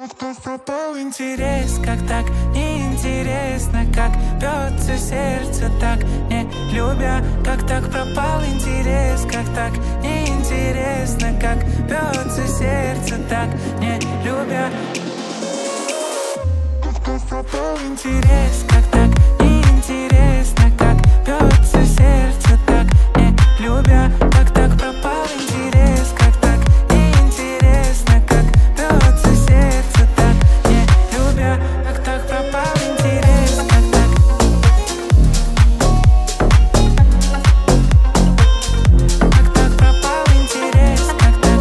Пропал интерес, как так неинтересно, как бьется сердце, так не любя. Как так пропал интерес, как так неинтересно, как бьется сердце, так не любя. Пропал интерес, как так неинтересно, как бьется сердце, так не любя. Как так пропал интерес, как так неинтересно, как бьется сердце, так не любя. Как так пропал интерес, как так. Как так пропал интерес, как так.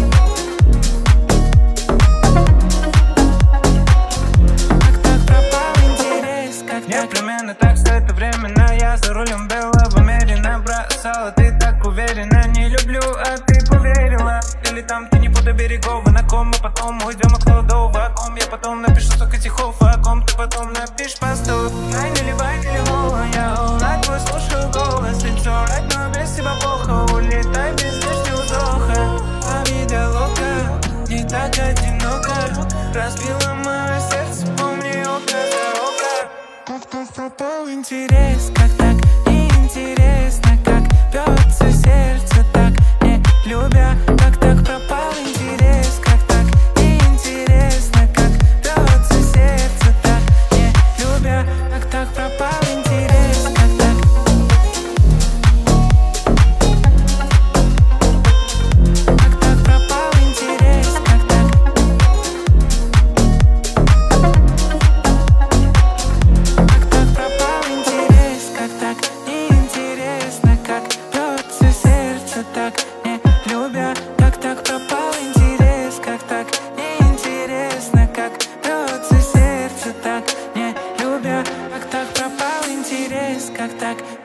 Как так пропал интерес, как так. Непременно так, что это временно. Я за рулем белого мерина бросала. Ты так уверена, не люблю, а ты поверила. Или там ты не буду берегов, на ком мы потом уйдем от кладового. О ком я потом напишу столько стихов, о ком ты потом напишешь постов. Вайнили, я all твой слушаю голос. It's alright, но без тебя плохо. Улетай без лишнего вздоха. А видя лока, не так одиноко. Разбила мое сердце, помни око за око. Как так пропал интерес, как так неинтересно, как бьется сердце, так не любя. Как так пропал интерес, как так неинтересно, как бьется сердце, так не любя. Как так пропал интерес, как так. Как так пропал интерес, как так. Как так пропал интерес, как так неинтересно, как бьется сердце, так не любя. Как так пропал интерес, как так неинтересно, как бьется сердце, так не любя. Как так пропал интерес, как так